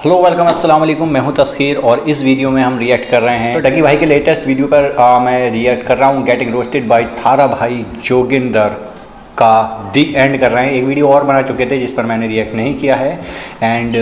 Hello welcome अस्सलाम वालेकुम, मैं हूं तस्खीर और इस वीडियो में हम रिएक्ट कर रहे हैं तो डकी भाई के लेटेस्ट वीडियो पर मैं रिएक्ट कर रहा हूं। गेटिंग रोस्टेड बाय थारा भाई जोगिंदर का दी एंड कर रहे हैं। एक वीडियो और बना चुके थे जिस पर मैंने रिएक्ट नहीं किया है एंड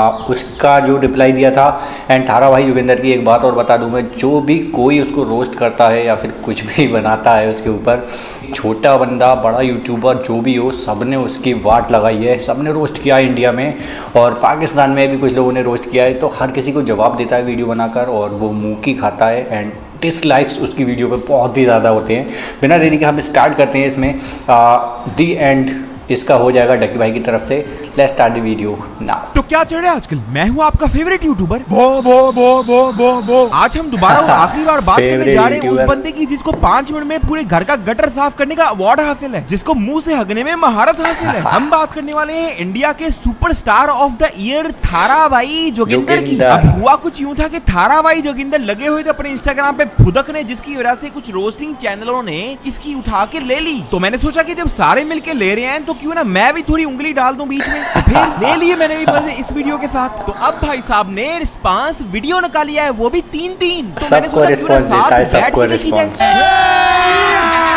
उसका जो रिप्लाई दिया था। एंड थारा भाई जोगिंदर की एक बात और बता दूं मैं, जो भी कोई उसको रोस्ट करता है या फिर कुछ भी बनाता है उसके ऊपर, छोटा बंदा बड़ा यूट्यूबर जो भी हो, सब ने उसकी वाट लगाई है, सब ने रोस्ट किया है इंडिया में और पाकिस्तान में भी कुछ लोगों ने रोस्ट किया है। तो हर किसी को जवाब देता है वीडियो बनाकर और वो मुँह की खाता है एंड डिसलाइक्स उसकी वीडियो पे बहुत ही ज़्यादा होते हैं। बिना देरी के हम स्टार्ट करते हैं इसमें। दी एंड इसका हो जाएगा डकी भाई की तरफ से। Let's start the video now. तो क्या चल रहा है आजकल? मैं हूँ आपका फेवरेट यूट्यूबर बो बो बो बो बो बो। आज हम दोबारा और आखिरी बार बात करने जा रहे हैं उस बंदे की जिसको 5 मिनट में पूरे घर का गटर साफ करने का अवार्ड हासिल है, जिसको मुंह से हगने में महारत हासिल है। हम बात करने वाले हैं इंडिया के सुपरस्टार ऑफ द ईयर थारा भाई जोगिंदर की। अब हुआ कुछ यूँ था कि थारा भाई जोगिंदर लगे हुए थे अपने इंस्टाग्राम पे फुदकने, जिसकी वजह से कुछ रोस्टिंग चैनलों ने इसकी उठा के ले ली। तो मैंने सोचा कि जब सारे मिलके ले रहे हैं तो क्यों ना मैं भी थोड़ी उंगली डाल दूं बीच में। तो फिर ले लिए मैंने भी मजे इस वीडियो के साथ। तो अब भाई साहब ने रिस्पांस वीडियो निकालिया है, वो भी 3-3। तो मैंने सोचा क्यों ना साथ बैठ के देखी जाए।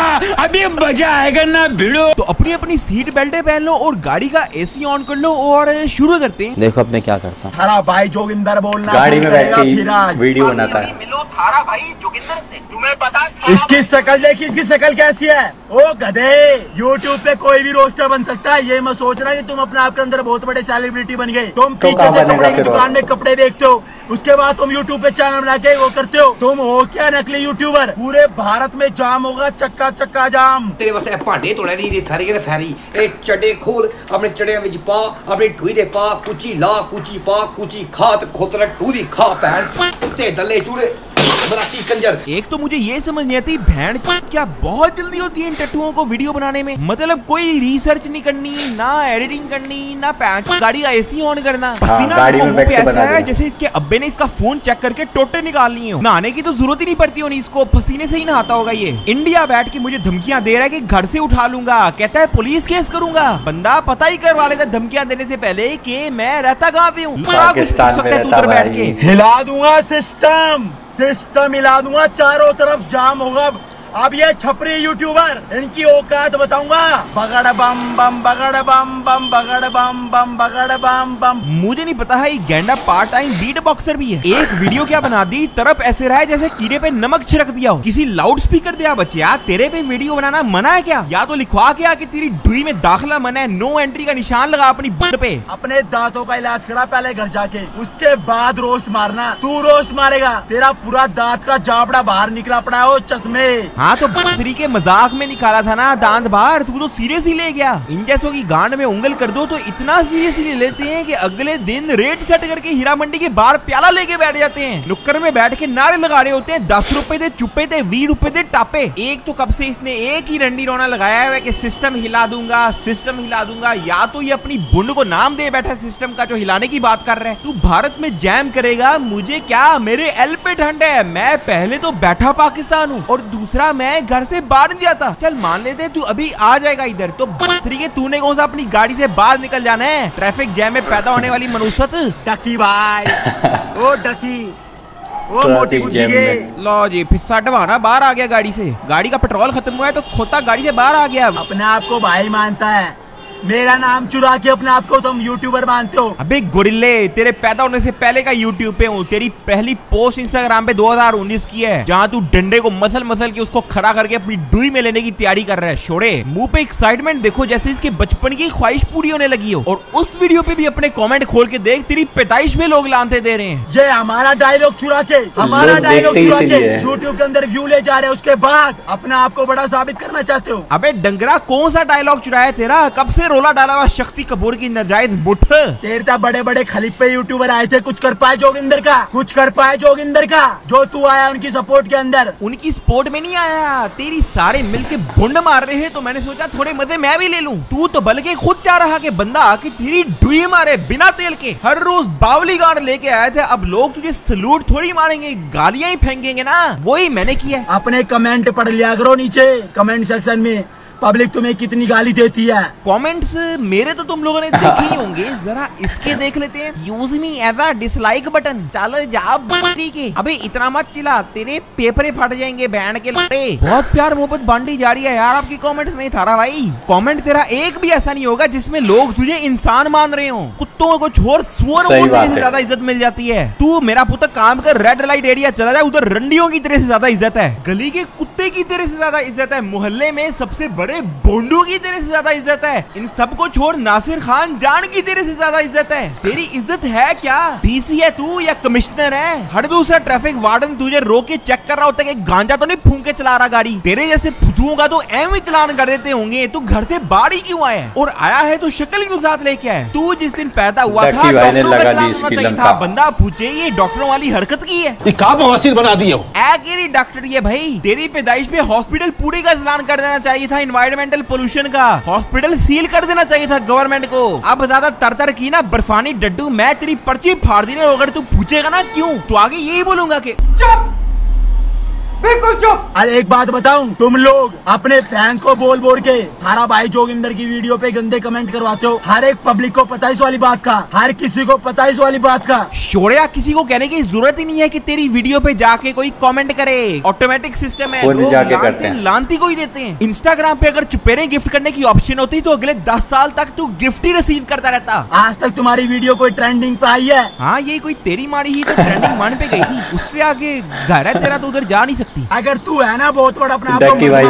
अभी मजा आएगा ना भिड़ो। तो अपनी अपनी सीट बेल्टें पहन लो और गाड़ी का एसी ऑन कर लो और शुरू करते हैं। देखो अब मैं क्या करता हूँ। थारा भाई जोगिंदर बोलना, गाड़ी में बैठ के वीडियो बनाता है। मिलो थारा भाई जोगिंदर से, तुम्हें पता इसकी शक्ल देखी, इसकी शक्ल कैसी है? ओ गधे, यूट्यूब पे कोई भी रोस्टर बन सकता है। ये मत सोचना कि तुम अपने आप के अंदर बहुत बड़े सेलिब्रिटी बन गए। तुम पीछे से कपड़े की दुकान में कपड़े बेचते हो, उसके बाद तुम यूट्यूब पे चैनल बना के वो करते हो। तुम हो क्या नकली यूट्यूबर? पूरे भारत में जाम होगा, चक्का चक्का जाम। तेरे वास्ते भांडे तोड़े नहीं फैरी के फैरी। ए चटे खोल, अपने चड़ियां विच पा, अपनी टूई दे पा, कुची ला, कुची पा, कुची खा, ते खोतरा टूदी खा पैन ते दले चूड़े बराती कंजर। एक तो मुझे ये समझ नहीं आती भैंड क्या बहुत जल्दी होती है इन टट्टुओं को वीडियो बनाने में। मतलब कोई रिसर्च नहीं करनी, ना एडिटिंग करनी, ना पैंच गाड़ी का एसी ऑन करना। पसीना मुंह पे ऐसा है जैसे इसके अब्बे ने इसका फोन चेक करके टोटे निकाल लिए हो। नहाने की तो जरूरत ही नहीं पड़ती होनी इसको, पसीने से ही नहाता होगा ये। इंडिया बैठ के मुझे धमकियां दे रहा है कि घर से उठा लूंगा, कहता है पुलिस केस करूंगा। बंदा पता ही करवा लेता धमकियां देने से पहले कि मैं रहता कहाँ पे हूँ। बैठ के हिला दूंगा सिस्टम हिला दूंगा, चारों तरफ जाम होगा। अब ये छपरी यूट्यूबर, इनकी औकात बताऊंगा। बगड़ बम बम बगड़ बम बम बगड़ बम बम बगड़ बम बम। मुझे नहीं पता है ये गेंडा पार्ट टाइम बीट बॉक्सर भी है। एक वीडियो क्या बना दी, तरफ ऐसे रहा है जैसे कीड़े पे नमक छिड़क दिया हो। किसी लाउड स्पीकर दिया बच्चा, तेरे पे वीडियो बनाना मना है क्या? या तो लिखवा के आके तेरी डुई में दाखिला मना है, नो एंट्री का निशान लगा अपनी बुट पे। अपने दांतों का इलाज करा पहले घर जाके, उसके बाद रोस्ट मारना। तू रोस्ट मारेगा, तेरा पूरा दांत का जाबड़ा बाहर निकला पड़ा है, चश्मे। हाँ तो बकरी के मजाक में निकाला था ना दांत बाहर, तू तो सीरियसली ले गया। इन जैसों की गांड में उंगल कर दो तो इतना सीरियसली लेते हैं कि अगले दिन रेट सेट करके हीरा मंडी के बाहर प्याला लेके बैठ जाते हैं। नुक्कड़ में बैठ के नारे लगा रहे होते हैं, 10 रुपए दे चुप्पे थे, 20 रुपए दे टापे। एक तो कब से इसने एक ही रंडी रोना लगाया है कि सिस्टम हिला दूंगा, सिस्टम हिला दूंगा। या तो ये अपनी बुंड को नाम दे बैठा सिस्टम का जो हिलाने की बात कर रहा है। तू भारत में जैम करेगा, मुझे क्या, मेरे एल पे ठंड है। मैं पहले तो बैठा पाकिस्तान हूँ और दूसरा मैं घर से बाहर नहीं जाता। चल मान लेते तू अभी आ जाएगा इधर, तो के तूने कौन सा अपनी गाड़ी से बाहर निकल जाना है ट्रैफिक जैम में पैदा होने वाली मनुष्यत। डकी भाई ओ डकी ओ मोटी बुद्धि के लो जी, फिर डवाना बाहर आ गया गाड़ी से। गाड़ी का पेट्रोल खत्म हुआ है तो खोता गाड़ी से बाहर आ गया। अपने आप को भाई मानता है, मेरा नाम चुरा के अपने आप को तुम यूट्यूबर मानते हो। अबे गोरिल्ले, तेरे पैदा होने से पहले का यूट्यूब पे हूँ। तेरी पहली पोस्ट इंस्टाग्राम पे 2019 की है, जहाँ तू डंडे को मसल के उसको खड़ा करके अपनी डुई में लेने की तैयारी कर रहा है। छोड़े मुंह पे एक्साइटमेंट देखो जैसे इसके बचपन की ख्वाहिश पूरी होने लगी हो। और उस वीडियो पे भी अपने कमेंट खोल के देख, तेरी पैदाइश में लोग लानते दे रहे हैं। ये हमारा डायलॉग चुरा के, हमारा डायलॉग चुरा के यूट्यूब के अंदर व्यू ले जा रहे हैं, उसके बाद अपने आप को बड़ा साबित करना चाहते हो। अबे डंगरा, कौन सा डायलॉग चुराया तेरा? कब से रोला डाला हुआ शक्ति कपूर की नाजायज बुठ। तेरे बड़े बड़े खलीफे यूट्यूबर आए थे, कुछ कर पाए जोगिंदर का? कुछ कर पाए जोगिंदर का? जो तू आया उनकी सपोर्ट के अंदर। उनकी सपोर्ट में नहीं आया, तेरी सारे मिलके भुंड मार रहे हैं तो मैंने सोचा थोड़े मजे मैं भी ले लूं। तू तो बल्कि खुद चाह रहा कि बंदा आके तेरी डुई मारे बिना तेल के। हर रोज बावली गाड़ लेके आए थे, अब लोग तुझे सलूट थोड़ी मारेंगे, गालियां ही फेंकेंगे ना। वही मैंने किया। अपने कमेंट पढ़ लिया करो नीचे कमेंट सेक्शन में, पब्लिक तुम्हें कितनी गाली देती है। कमेंट्स मेरे तो तुम लोगों ने देखे ही होंगे, जरा इसके देख लेते हैं। Use me as a dislike button. चलो जा बटी के। अबे इतना मत चिल्ला, तेरे पेपरे फट जाएंगे बैंड के लड़े। बहुत प्यार मोहब्बत बांटी जा रही है यार आपकी कमेंट्स में थारा भाई। कमेंट तेरा एक भी ऐसा नहीं होगा जिसमें लोग तुझे इंसान मान रहे हो। कुत्तों को छोड़ सुअरों को तेरे से ज्यादा इज्जत मिल जाती है। तू मेरा पुत्र काम कर, रेड लाइट एरिया चला जाए, उधर रंडियों की तेरे से ज्यादा इज्जत है, गली के कुत्ते की तेरे से ज्यादा इज्जत है, मोहल्ले में सबसे बड़े बोंडू की तेरे से ज्यादा इज्जत है। इन सबको छोड़ नासिर खान जान की तेरे से ज्यादा इज्जत है। तेरी इज्जत है क्या? डीसी है तू या कमिश्नर है? हर दूसरा ट्रैफिक वार्डन तुझे रोक के चेक कर रहा होता है कि गांजा तो नहीं फूंक के चला रहा गाड़ी। तेरे जैसे फुदुओं का तो एवं चलान कर देते होंगे। तू घर से बाहर ही क्यों आया? और आया है तो शक्ल क्यों साथ लेके आया? तू जिस दिन पैदा हुआ था डॉक्टरों का चलान होना चाहिए था। बंदा पूछे ये डॉक्टरों वाली हरकत की है, बना दी हो। डॉक्टर ये भाई तेरी पैदाइश पे हॉस्पिटल पूरे का चलान कर देना चाहिए था। एनवायरमेंटल पोल्यूशन का हॉस्पिटल सील कर देना चाहिए था गवर्नमेंट को। अब ज्यादा तर की ना बर्फानी डड्डू, मैं तेरी पर्ची फाड़ दी। अगर तू पूछेगा ना क्यों, तो आगे यही बोलूंगा कि चुप, बिल्कुल चुप। अरे एक बात बताऊं, तुम लोग अपने फैंस को बोल बोल के थारा भाई जोगिंदर की वीडियो पे गंदे कमेंट करवाते हो। हर एक पब्लिक को पता है इस वाली बात का, हर किसी को पता है इस वाली बात का। शोरिया किसी को कहने की जरूरत ही नहीं है कि तेरी वीडियो पे जाके कोई कमेंट करे। ऑटोमेटिक सिस्टम है, लोग लानती को ही देते हैं। इंस्टाग्राम पे अगर चुपेरे गिफ्ट करने की ऑप्शन होती तो अगले 10 साल तक तू गिफ्ट ही रिसीव करता रहता। आज तक तुम्हारी वीडियो कोई ट्रेंडिंग पे आई है? हाँ, ये कोई तेरी माड़ी ही तो ट्रेंडिंग 1 पे गई थी, उससे आगे घर है तेरा तो उधर जा नहीं सकती। अगर तू है ना बहुत बड़ा अपना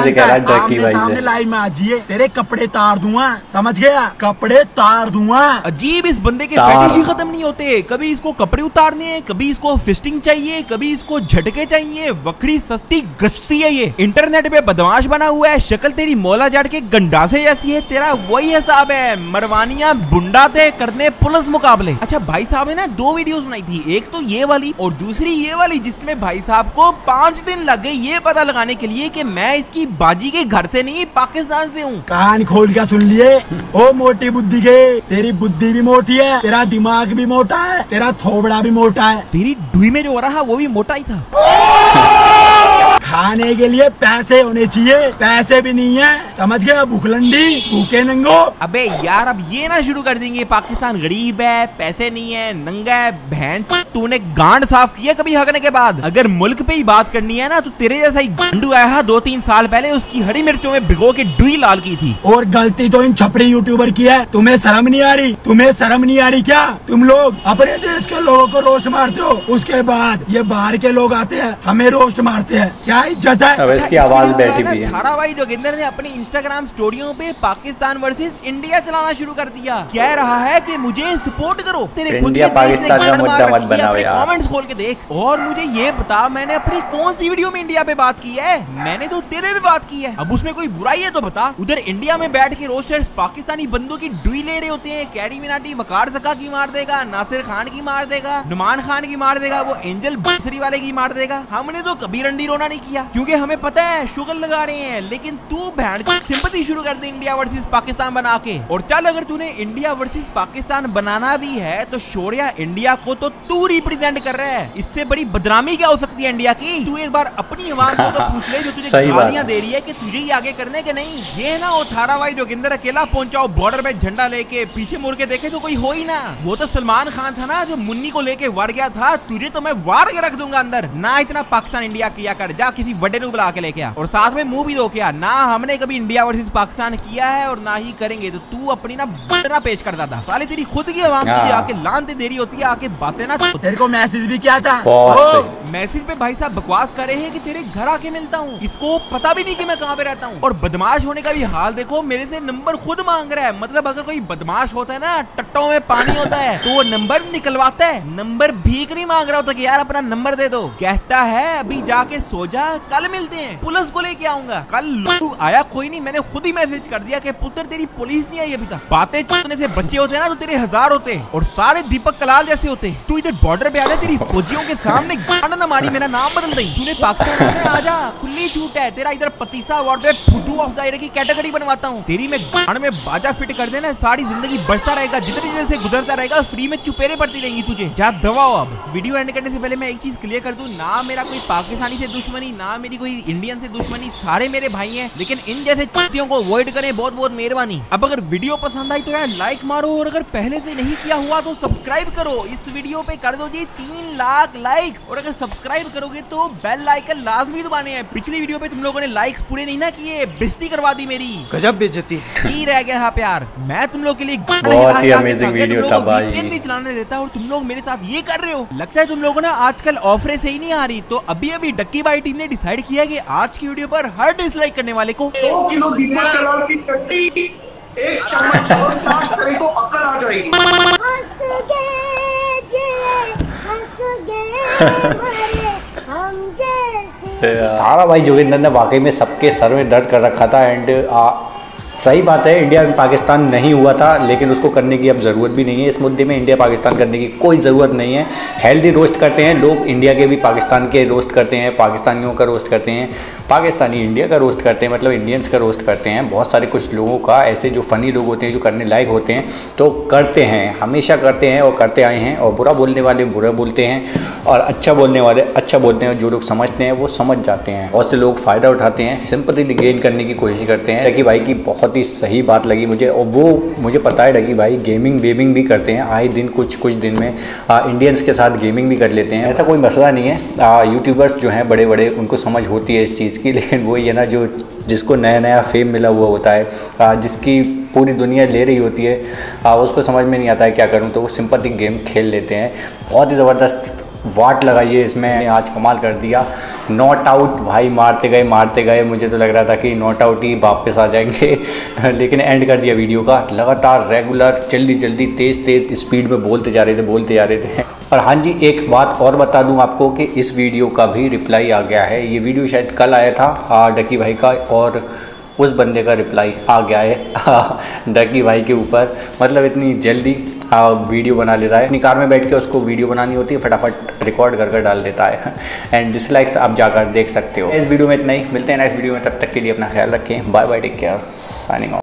सामने लाइव में आ जाइए, तेरे कपड़े तार दूंगा, समझ गया? कपड़े तार दूंगा। अजीब, इस बंदे के फैटिश ही खत्म नहीं होते। कभी इसको कपड़े उतारने हैं, कभी इसको फिस्टिंग चाहिए, कभी इसको झटके चाहिए। वक्री सस्ती गश्ती है ये। इंटरनेट पे बदमाश बना हुआ है। शक्ल तेरी मौला जाट के गंडासे जैसी है। तेरा वही हिसाब है, मरवानिया बुंडा थे करने पुलिस मुकाबले। अच्छा, भाई साहब ने ना 2 वीडियोस बनाई थी, एक तो ये वाली और दूसरी ये वाली, जिसमें भाई साहब को 5 दिन लग गए ये पता लगाने के लिए कि मैं इसकी बाजी के घर से नहीं पाकिस्तान से हूँ। कान खोल के सुन लिए ओ मोटी बुद्धि के, तेरी बुद्धि भी मोटी है, तेरा दिमाग भी मोटा है, तेरा थोबड़ा भी मोटा है। तेरी डुई में जो हो रहा वो भी मोटा ही था। खाने के लिए पैसे होने चाहिए, पैसे भी नहीं है, समझ गया? भूखलंडी, भूखे नंगो। अबे यार, अब ये ना शुरू कर देंगे पाकिस्तान गरीब है, पैसे नहीं है, नंगा है। बहन, तूने गांड साफ किया कभी हगने के बाद? अगर मुल्क पे ही बात करनी है ना, तो तेरे जैसा ही गांडू आया है 2-3 साल पहले, उसकी हरी मिर्चों में भिगो के डुई लाल की थी। और गलती तो इन छपरी यूट्यूबर की है। तुम्हें शर्म नहीं आ रही? तुम्हें शर्म नहीं आ रही क्या? तुम लोग अपने देश के लोगों को रोस्ट मारते हो, उसके बाद ये बाहर के लोग आते हैं हमें रोस्ट मारते हैं। क्या इज्जत है? अब इसकी आवाज बैठी भी है। थारा भाई जोगिंदर ने अपनी इंस्टाग्राम स्टोरियों पे पाकिस्तान वर्सेस इंडिया चलाना शुरू कर दिया। कह रहा है कि मुझे सपोर्ट करो। तेरे खुद के देश ने गांड मार रखी है, अपने कमेंट्स खोल के देख। और मुझे ये बता, मैंने अपनी कौन सी वीडियो में इंडिया पे बात की है? मैंने तो तेरे पे बात की है। अब उसमें कोई बुराई है तो बता। उधर इंडिया में बैठ के रोस्टर्स पाकिस्तानी बंदों की डुई ले रहे होते हैं। कैरी मिनाटी वकार ज़का की मार देगा, नासिर खान की मार देगा, नुमान खान की मार देगा, वो एंजल बसरी वाले की मार देगा। हमने तो कभी रंडी रोना नहीं किया, क्योंकि हमें पता है शुगर लगा रहे हैं। लेकिन तू बहन सिंपैथी शुरू कर दे इंडिया वर्सेस पाकिस्तान बना के। और चल, अगर तूने इंडिया वर्सेस पाकिस्तान बनाना भी है तो शोरिया इंडिया को तो तू रिप्रेजेंट कर रहा है। इससे बड़ी बदनामी क्या हो सकती है इंडिया की? तू एक बार अपनी आवाम को तो पूछ ले, जो तुझे गालियां दे रही है कि तुझे ही आगे करने के नहीं। ये ना वो थारा भाई जोगिंदर अकेला पहुंचाओ बॉर्डर में झंडा लेके, पीछे मुड़ के देखे तो कोई हो ही ना। वो तो सलमान खान था ना, जो मुन्नी को लेके वार गया था। तुझे तो मैं वार के रख दूंगा अंदर। ना इतना पाकिस्तान इंडिया किया कर, जा किसी बड़े को बुला के लेके आ, और साथ में मुंह भी धो के आ। ना हमने कभी इंडिया वर्सेस पाकिस्तान किया है और ना ही करेंगे। तो तू अपनी ना बटना पेश करता था। साले तेरी खुद की आवाम तुझे आके लानते दे रही होती है, आके बातें ना। तेरे को मैसेज भी किया था। मैसेज पे भाई साहब बकवास कर रहे हैं कि तेरे घर आके मिलता हूँ। इसको पता भी नहीं कि मैं कहाँ पे रहता हूँ। और बदमाश होने का भी हाल देखो, मेरे से नंबर खुद मांग रहा है। मतलब अगर कोई बदमाश होता है ना, टट्टों में पानी होता है, तो वो नंबर निकलवाता है। नंबर भीख नहीं मांग रहा होता कि यार अपना नंबर दे दो। कहता है अभी जाके सो जा, कल मिलते हैं, पुलिस को लेके आऊंगा। कल आया कोई नहीं, मैंने खुद ही मैसेज कर दिया कि पुत्र तेरी पुलिस नहीं आई अभी तक। बातें चुटने से बच्चे होते हैं ना, तो तेरे 1000 होते और सारे दीपक कलाल जैसे होते। तू इधर बॉर्डर पे आ जा, तेरी फौजियों के सामने गांड ना मारी मेरा नाम बदल दे। तूने पाकिस्तान में आ जा, खुली छूट है। तेरा इधर पतीसा अवार्ड पे फुदू ऑफ द ईयर की कैटेगरी बनवाता हूँ। तेरी में गांड में बाजा फिट कर देना, सारी जिंदगी बचता रहेगा। जितनी जगह से गुजरता रहेगा फ्री में चुपेरे पड़ती रहेंगी तुझे। जा दबाओ। अब वीडियो एंड करने से पहले मैं एक चीज क्लियर कर दूं, ना मेरा कोई पाकिस्तानी से दुश्मनी, ना मेरी कोई इंडियन से दुश्मनी, सारे मेरे भाई हैं, लेकिन इन जैसे चुतियों को अवॉइड करें, बहुत बहुत मेहरबानी। अब अगर वीडियो पसंद आई तो यार लाइक मारो, और अगर पहले से नहीं किया हुआ तो सब्सक्राइब करो। इस वीडियो पे कर दो जी 3 लाख लाइक्स, और अगर सब्सक्राइब करोगे तो बेल आइकन लाजमी दबाने हैं। पिछली वीडियो पे तुम लोगों ने लाइक्स पूरे नहीं ना किए, बेइज्जती करवा दी मेरी, गजब बेइज्जती ही रह गया था प्यार। मैं तुम लोग के लिए बहुत ही अमेजिंग वीडियो था भाई, नहीं चलाने देता और तुम लोग मेरे साथ ये कर रहे हो। लगता है तुम लोगों ने आजकल ऑफरें सही नहीं आ रही। तो अभी अभी डक्की भाई टीम ने डिसाइड किया कि आज की वीडियो पर हर डिसलाइक करने वाले को 2 किलो दीपक कलाल की टट्टी 1 चम्मच चावल करे तो अकल आ जाएगी। थारा भाई जोगिंदर ने वाकई में सबके सर में दर्द कर रखा था। एंड सही बात है, इंडिया पाकिस्तान नहीं हुआ था, लेकिन उसको करने की अब ज़रूरत भी नहीं है। इस मुद्दे में इंडिया पाकिस्तान करने की कोई ज़रूरत नहीं है। हेल्दी रोस्ट करते हैं लोग, इंडिया के भी पाकिस्तान के रोस्ट करते हैं, पाकिस्तानियों का रोस्ट करते हैं, पाकिस्तानी इंडिया का रोस्ट करते हैं, मतलब इंडियंस का रोस्ट करते हैं। बहुत सारे कुछ लोगों का ऐसे जो फ़नी लोग होते हैं, जो करने लायक होते हैं, तो करते हैं, हमेशा करते हैं और करते आए हैं। और बुरा बोलने वाले बुरा बोलते हैं, और अच्छा बोलने वाले अच्छा बोलते हैं। जो लोग समझते हैं वो समझ जाते हैं। बहुत से लोग फ़ायदा उठाते हैं, सिंपैथी गेन करने की कोशिश करते हैं। डकी भाई की बहुत ही सही बात लगी मुझे, और वो मुझे पता है डकी भाई गेमिंग वेमिंग भी करते हैं आए दिन, कुछ दिन में इंडियंस के साथ गेमिंग भी कर लेते हैं। ऐसा कोई मसला नहीं है। यूट्यूबर्स जो हैं बड़े बड़े, उनको समझ होती है इस चीज़ की, लेकिन वही है ना, जो जिसको नया नया फेम मिला हुआ होता है, जिसकी पूरी दुनिया ले रही होती है, उसको समझ में नहीं आता है क्या करूं, तो वो सिंपैथी गेम खेल लेते हैं। बहुत ही ज़बरदस्त वाट लगाइए इसमें, आज कमाल कर दिया। नॉट आउट भाई, मारते गए, मुझे तो लग रहा था कि नॉट आउट ही वापस आ जाएंगे लेकिन एंड कर दिया वीडियो का। लगातार रेगुलर जल्दी तेज़ स्पीड में बोलते जा रहे थे। और हाँ जी, एक बात और बता दूं आपको कि इस वीडियो का भी रिप्लाई आ गया है। ये वीडियो शायद कल आया था डकी भाई का, और उस बंदे का रिप्लाई आ गया है डकी भाई के ऊपर। मतलब इतनी जल्दी वीडियो बना लेता है, अपनी कार में बैठ के उसको वीडियो बनानी होती है, फटाफट रिकॉर्ड कर डाल देता है। एंड डिसलाइक्स आप जाकर देख सकते हो। इस वीडियो में इतना ही, मिलते हैं नेक्स्ट वीडियो में, तब तक के लिए अपना ख्याल रखें। Bye bye, take care, signing of.